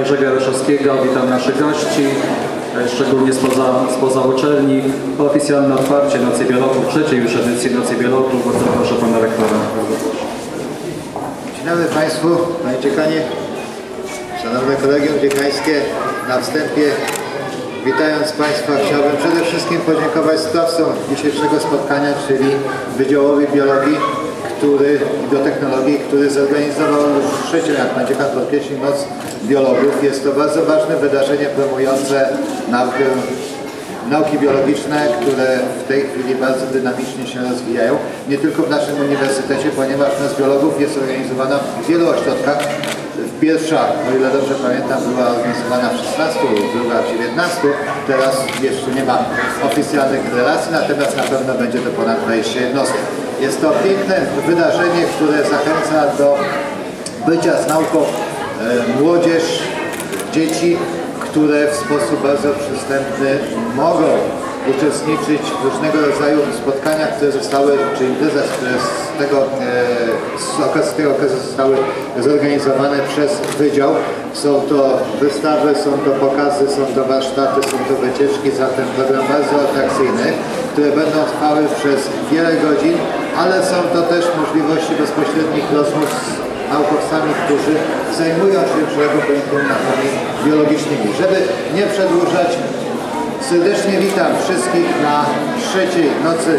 Jerzego Jaroszewskiego. Witam naszych gości, szczególnie spoza uczelni. Oficjalne otwarcie Nocy Biologów, trzeciej już edycji Nocy Biologów. Bardzo proszę pana rektora. Dzień dobry Państwu, Panie Dziekanie, Szanowne Kolegium Dziekańskie. Na wstępie, witając Państwa, chciałbym przede wszystkim podziękować sprawcom dzisiejszego spotkania, czyli Wydziałowi Biologii i Biotechnologii, który zorganizował już trzecią, jak na dziekan podkreślił, Noc Biologów. Jest to bardzo ważne wydarzenie promujące nauki biologiczne, które w tej chwili bardzo dynamicznie się rozwijają. Nie tylko w naszym uniwersytecie, ponieważ Noc Biologów jest organizowana w wielu ośrodkach. Pierwsza, o ile dobrze pamiętam, była organizowana w 16, druga w 19. Teraz jeszcze nie ma oficjalnych relacji, natomiast na pewno będzie to ponad 20 jednostek. Jest to piękne wydarzenie, które zachęca do bycia z nauką młodzież, dzieci, które w sposób bardzo przystępny mogą uczestniczyć w różnego rodzaju spotkaniach, które zostały, czy imprezach, które z okazji tego okresu zostały zorganizowane przez Wydział. Są to wystawy, są to pokazy, są to warsztaty, są to wycieczki, zatem program bardzo atrakcyjny, które będą trwały przez wiele godzin, ale są to też możliwości bezpośrednich rozmów z naukowcami, którzy zajmują się szeregopojętymi naukami biologicznymi. Żeby nie przedłużać, serdecznie witam wszystkich na trzeciej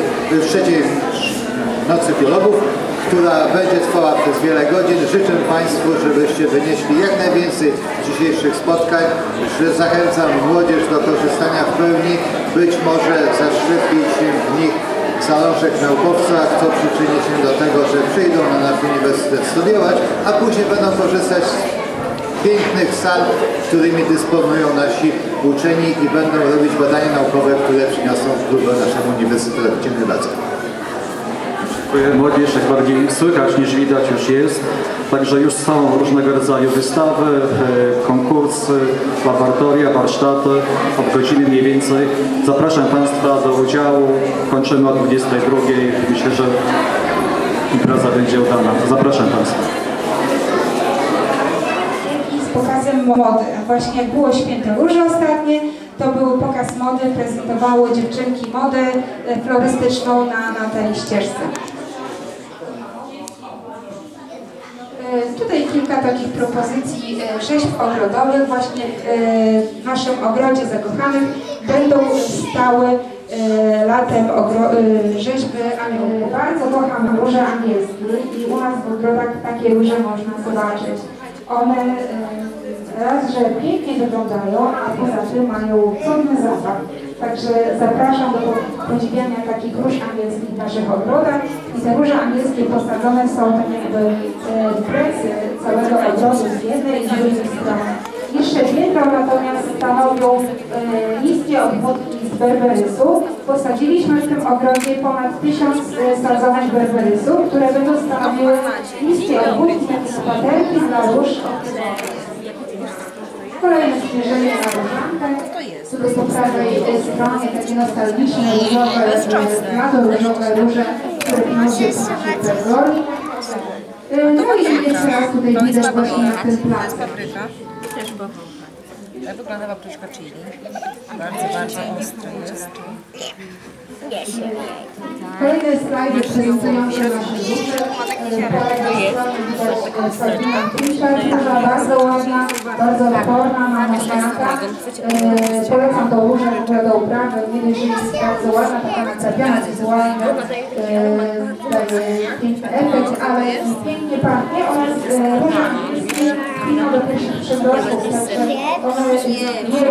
nocy biologów, która będzie trwała przez wiele godzin. Życzę Państwu, żebyście wynieśli jak najwięcej dzisiejszych spotkań, że zachęcam młodzież do korzystania w pełni, być może zaszczepić w nich zalążek naukowca, kto przyczyni się do tego, że przyjdą na nasz uniwersytet studiować, a później będą korzystać z pięknych sal, którymi dysponują nasi uczeni i będą robić badania naukowe, które przyniosą wpływ naszemu uniwersytetowi. Dziękuję bardzo. Młodzież jak bardziej słychać niż widać już jest. Także już są różnego rodzaju wystawy, konkursy, laboratoria, warsztaty od godziny mniej więcej. Zapraszam Państwa do udziału. Kończymy o 22:00. Myślę, że impreza będzie udana. Zapraszam Państwa. Z pokazem mody. Właśnie jak było Święte Róże ostatnie, to był pokaz mody, prezentowały dziewczynki modę florystyczną na tej ścieżce. Tutaj kilka takich propozycji rzeźb ogrodowych. Właśnie w naszym ogrodzie zakochanych będą stały latem rzeźby aniołów. Bardzo kocham róże angielskie i u nas w ogrodach takie róże można zobaczyć. One raz, że pięknie wyglądają, a poza tym mają cudny zapach. Także zapraszam do podziwiania takich róż angielskich w naszych ogrodach. I te róże angielskie posadzone są tak jakby w plecy całego ogrodu z jednej i z drugiej strony. Niższe piętro natomiast stanowią niskie obwódki z berberysu. Posadziliśmy w tym ogrodzie ponad 1000 sadzonek berberysu, które będą stanowiły niskie obwódki, takie spaterki dla róż. Kolejne spojrzenie na różankę. Tutaj po prawej stronie takie nostalgiczne różowe róże, które pinuje po Glorii. No i jeszcze raz tutaj widać właśnie na tym placu. Wygląda papryszka chili. Bardzo ostre jest. Kolejne slajdy prezentujące nasze róże. Róża bardzo ładna, bardzo odporna na maślanka. Polecam tą różę do uprawy. Nie dość, że jest bardzo ładna, taka nakrapiana wizualna, daje piękny efekt, ale pięknie pachnie oraz róża kwitną do pierwszych przymrozków, także one nie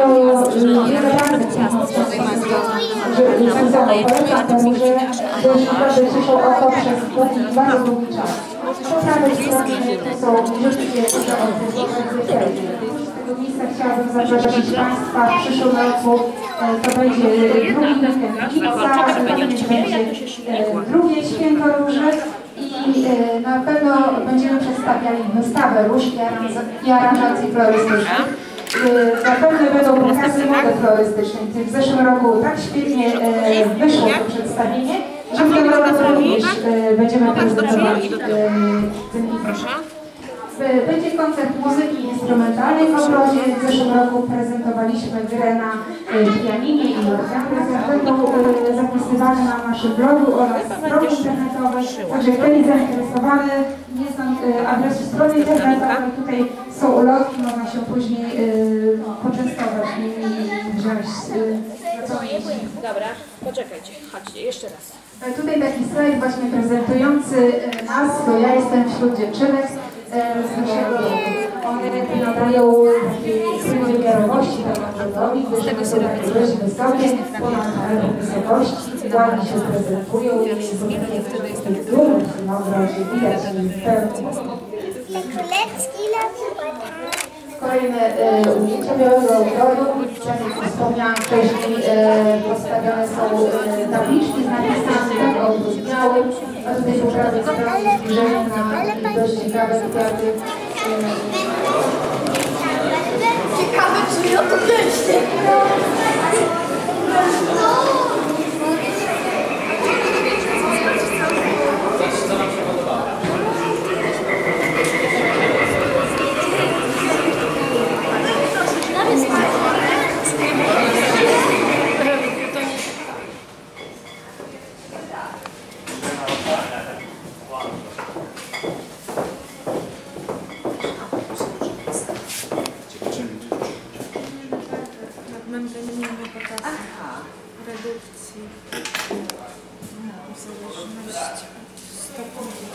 że cieszą oko przez bardzo długi czas. Po prawej stronie są wszystkie róże odwrócone. Z tego miejsca chciałabym zaprosić Państwa w przyszłym roku. To będzie drugi weekend lipca, będzie drugie święto róży i na pewno będziemy przedstawiali wystawę róż i aranżacji florystycznych. Zapewne będą pokazy mody florystycznej. W zeszłym roku tak świetnie wyszło to przedstawienie, że w tym roku również będziemy prezentowali ten event. Będzie koncert muzyki instrumentalnej w ogrodzie. W zeszłym roku prezentowaliśmy grę na pianinie i organie. Będą zapisywane na naszym blogu oraz stronie internetowej. Także kto jest zainteresowany, jest tam adres strony internetowej. Tutaj są ulotki, można się później poczęstować i wziąć. Dobra, poczekajcie, chodźcie, jeszcze raz. Tutaj taki slajd właśnie prezentujący nas, to ja jestem wśród dziewczynek z naszego roku. One nadają takiej wymiarowości tematologowi, gdyż one są takie dość wysokie, ponad wysokości, ładnie się prezentują i są takie struktury, na obrazie widać w pełni. Kolejne ujęcia Białego Ogrodu. Tak jak wspomniałam wcześniej, postawione są tabliczki z napisami, tak, o ogród biały, a tutaj po prawej stronie zbliżenie na dość ciekawe kwiaty. Ciekawe, czy ja to też. Redukcji zależności stopni.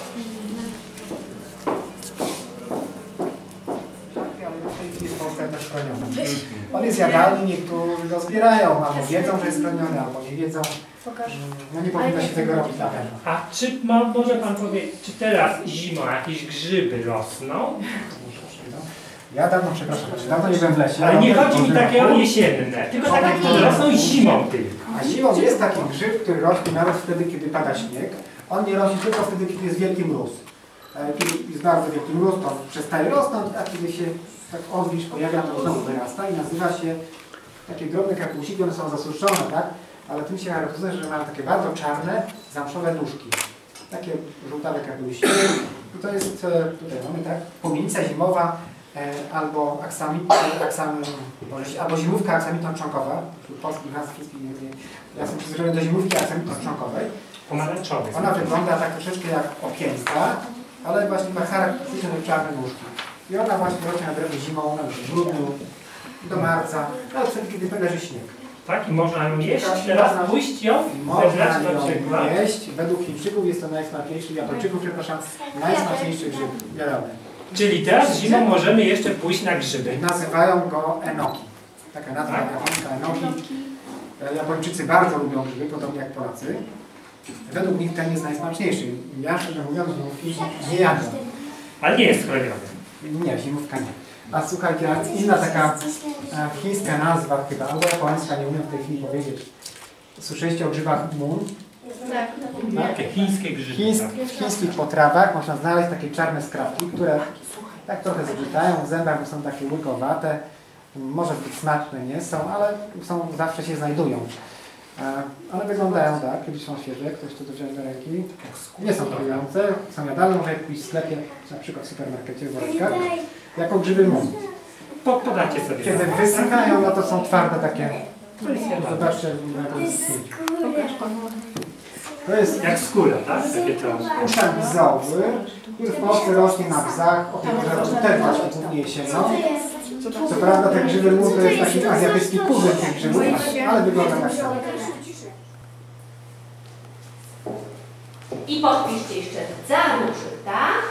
On jest jadalny, niektórzy go zbierają, albo wiedzą, że jest chroniony, albo nie wiedzą. No nie powinno się tego robić na pewno. A czy może Pan powiedzieć, czy teraz zimą jakieś grzyby rosną? Ja dawno, przepraszam, dawno nie byłem w lesie. Ale nie chodzi mi takie o jesienne, tylko takie, które rosną zimą tylko. A zimą jest taki grzyb, który rośnie nawet wtedy, kiedy pada śnieg. On nie rośnie tylko wtedy, kiedy jest wielki mróz. Kiedy jest bardzo wielki mróz, to on przestaje rosnąć, a kiedy się tak odwilż pojawia, to znowu wyrasta i nazywa się takie drobne kapelusiki, one są zasuszone, tak? Ale tym się charakteryzuje, że mają takie bardzo czarne, zamszowe nóżki. Takie żółtawe kapelusiki. I to jest, tutaj mamy, tak, pomienica zimowa, albo albo zimówka aksamitno-trzonkowa. Wśród polskich nazw wszystkich ja jestem przyzwyczajony do zimówki aksamitno-trzonkowej. Pomarańczowy. Ona wygląda tak troszeczkę jak okienka, ale właśnie ma charakterystyczne czarne nóżki. I ona właśnie rośnie na drewnie zimą, w grudniu, do marca, nawet wtedy, kiedy leży śnieg. Tak? I można ją jeść? Teraz pójść ją? Można ją jeść. Według Chińczyków jest to najsmaczniejszy, Japończyków, przepraszam, najsmaczniejszy grzyb jadalny. Czyli teraz zimą możemy jeszcze pójść na grzyby. Nazywają go enoki. Taka nazwa japońska enoki. Japończycy bardzo lubią grzyby, podobnie jak Polacy. Według nich ten jest najsmaczniejszy. Ja, szczerze mówiąc, nie jadłem. Ale nie jest chroniony. Nie, zimówka nie. A słuchajcie, inna taka chińska nazwa chyba, albo japońska, nie umiem w tej chwili powiedzieć. Słyszeliście o grzybach mun? Takie chińskie grzyby. W chińskich potrawach można znaleźć takie czarne skrawki, które tak trochę zgrzytają, w zębach są takie łykowate. Może być smaczne, nie są, ale zawsze się znajdują. One wyglądają tak, kiedyś są świeże, ktoś to wziąć do ręki. Nie są trujące, są jadalne, można je kupić w sklepie, na przykład w supermarkecie, w woreczkach, jako grzyby mun. Podacie sobie. Kiedy wysychają, no to są twarde takie. Zobaczcie, to jest jak skóra, tak? puszczak bzowy, który w Polsce rośnie na bzach, o tym może też właśnie głównie jesienią. Co prawda ten grzyby mun to jest taki azjatycki kuzyn tych grzybów, ale wygląda tak samo. I podpiszcie jeszcze za róży, tak?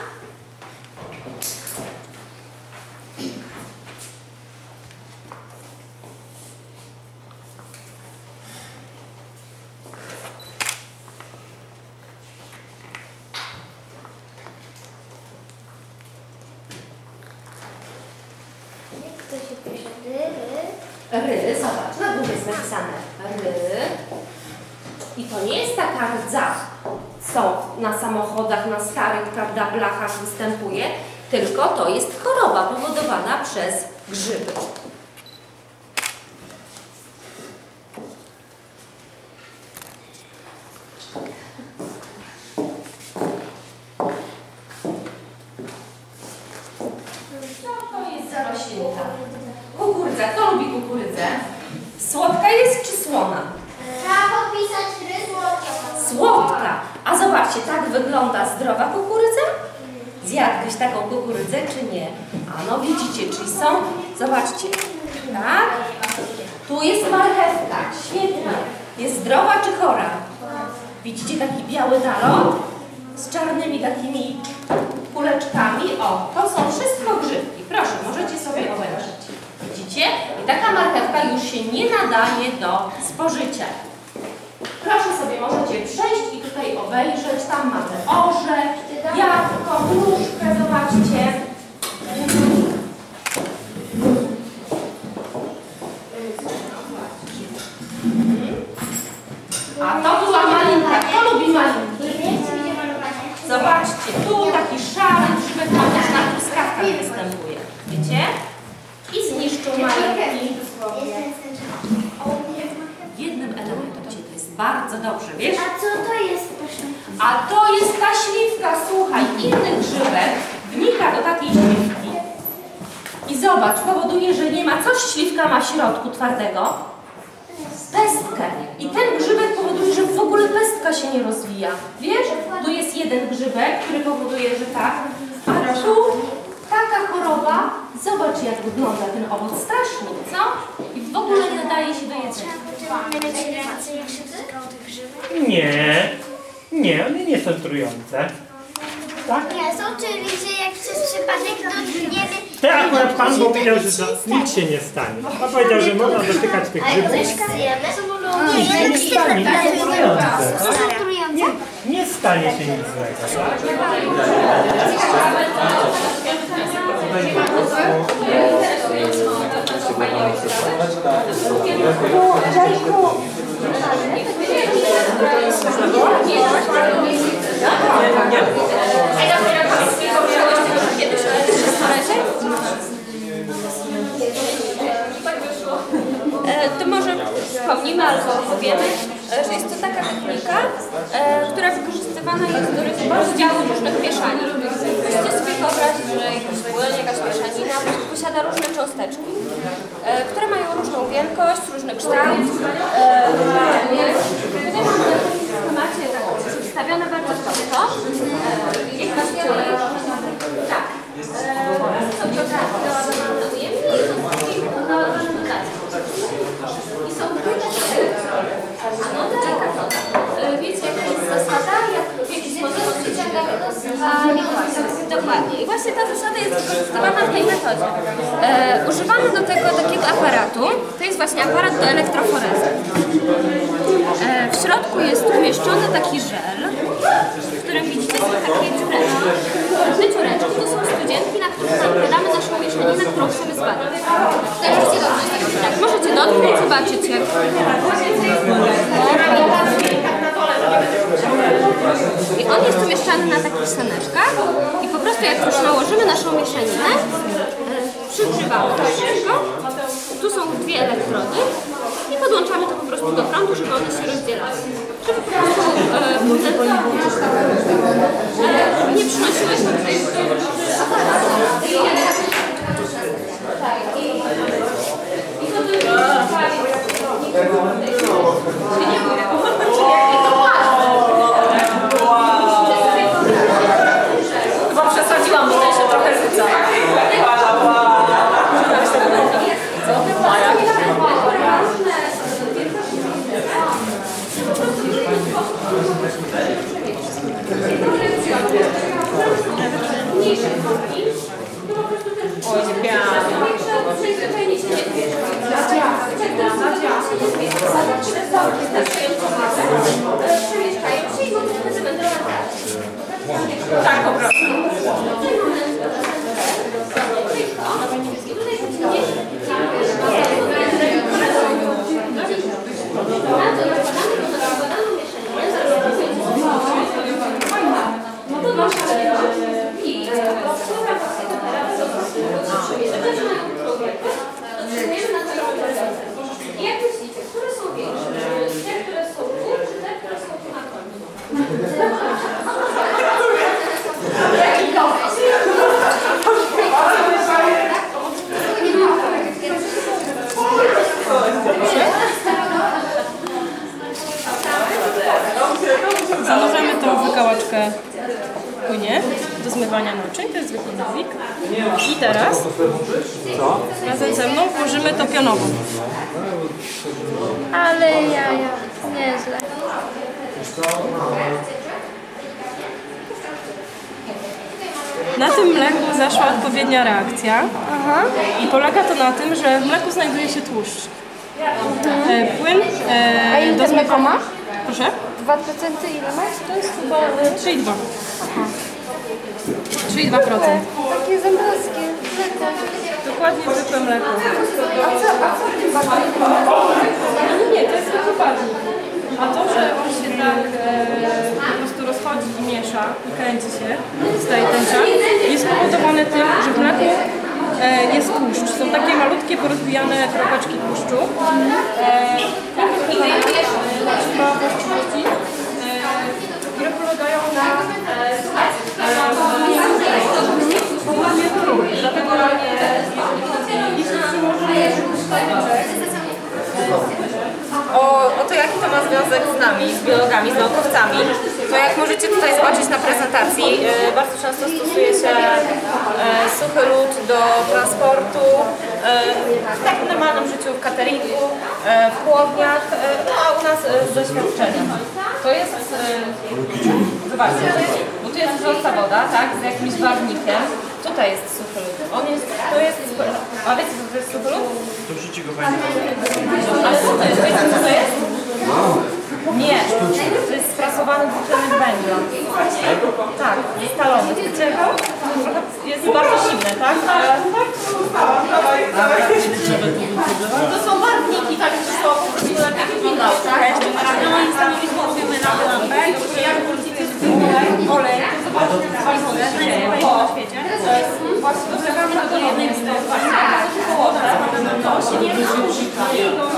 To się pisze Ry, zobacz, na górze jest napisane ry. I to nie jest taka rdza, co na samochodach, na starych, prawda, blachach występuje, tylko to jest choroba powodowana przez grzyby. Kukurydza. Kto lubi kukurydzę? Słodka jest czy słona? Trzeba podpisać słodka. Słodka. A zobaczcie, tak wygląda zdrowa kukurydza? Zjadłbyś taką kukurydzę czy nie? A no widzicie, czyli są, zobaczcie, tak? Tu jest marchewka, świetnie. Jest zdrowa czy chora? Widzicie taki biały nalot z czarnymi takimi kuleczkami? O, to są wszystko grzybki. Proszę, możecie sobie obejrzeć. Widzicie? I taka marchewka już się nie nadaje do spożycia. Proszę sobie, możecie przejść i tutaj obejrzeć. Tam mamy orzech, jabłko, gruszkę, zobaczcie. A to była malinka. Kto lubi malinki? Zobaczcie, tu taki szary grzybek, on też na truskawkach występuje. Wiecie? I zniszczył malinki. Jednym elementem to jest bardzo dobrze, wiesz? A co to jest, proszę? A to jest ta śliwka, słuchaj, inny grzybek wnika do takiej śliwki i zobacz, powoduje, że nie ma, coś śliwka ma w środku twardego? Pestkę. I ten grzybek powoduje, że w ogóle pestka się nie rozwija. Wiesz? Tu jest jeden grzybek, który powoduje, że tak, a tu taka choroba, zobacz jak wygląda ten owoc, strasznie, co? I w ogóle nie nadaje się do jedzenia. Nie, one nie są trujące. Tak? Nie są, czyli że jak przez przypadek dotkniemy... Te akurat Pan powiedział, że nic się nie stanie. Pan powiedział, że można dotykać tych grzybów. Nie stanie, nie są trujące. Nie stanie się nic złego. To może wspomnimy albo powiemy, że jest to taka technika, która wykorzystywana jest do rozdziału różnych mieszanin. Możecie sobie wyobrazić, że jakiś płyn, jakaś mieszanina posiada różne cząsteczki, które mają różną wielkość, różny kształt. Tutaj mamy w schemacie przedstawione bardzo prosto. Jak właśnie tak. Są biografie doładowane na ujemnie i są doładowane do dodatki. I są dwie takie anoda i katoda. Wiecie jaka jest zasada? W jaki sposób przyciągamy do dokładnie. I właśnie ta zasada jest wykorzystywana w tej metodzie. Używamy do tego takiego aparatu. To jest właśnie aparat do elektroforezy. W środku jest umieszczony taki żel, w którym widzicie są takie dziureczki. Te dziureczki to są studzienki, na których nakładamy naszą mieszaninę, którą chcemy zbadać. Możecie dotknąć. Tak, możecie dotknąć, zobaczyć jak... I on jest umieszczany na takich saneczkach i po prostu jak już nałożymy naszą mieszaninę, przygrzewamy to wszystko. Tu są dwie elektrody i podłączamy to po prostu do prądu, żeby one się rozdzielały. Żeby po prostu nie przynosiły się tutaj i to by Chyba przesadziłam, bo się trochę rzuca. Tak, po prostu. Jak myślicie, które są większe? Te, które zwykle płynie do zmywania naczyń, to jest zwykły dowik. I teraz razem ze mną włożymy to pionowo. Ale jaja, nieźle. Na tym mleku zaszła odpowiednia reakcja i polega to na tym, że w mleku znajduje się tłuszcz. Płyn A ile do mleko ma? Proszę? 2% ile masz? To jest chyba 3,2. 3,2%. Takie zambrowskie mleko. Dokładnie zwykłe mleko. A co w tym barwniku? Nie, to jest zwykły barwnik. A to, że on się tak po prostu rozchodzi i miesza i kręci się, staje tęcza, jest spowodowane tym, że w mleku jest tłuszcz. Są takie malutkie, porozbijane kropeczki tłuszczu. Ma właściwości, które polegają na dlatego jeśli przyłożymy O to, jaki to ma związek z nami, z biologami, z naukowcami, to jak możecie tutaj zobaczyć na prezentacji, bardzo często stosuje się suchy lód do transportu, w takim normalnym życiu, w cateringu, w chłodniach, no a u nas z doświadczenia. To jest, zobaczcie, bo tu jest wrząca woda, tak, z jakimś barwnikiem. Tutaj jest suchy lód. On jest, to jest, a wiecie co to jest suchy lód? To wrzuci go pani. Ale co to jest? Wiecie co to jest? Nie, to jest sprasowany dwutlenek węgla. Tak, stalony. Wiecie go? Jest bardzo silny, tak? To są barwniki, tak, że to po prostu lepiej wyglądało, tak? No i stanowiliśmy firmy na lampę, jak wrócicie z tym olej, to zobaczcie, co się dzieje na świecie. Właśnie dodawamy do jednej z tych to się nie wychodzi.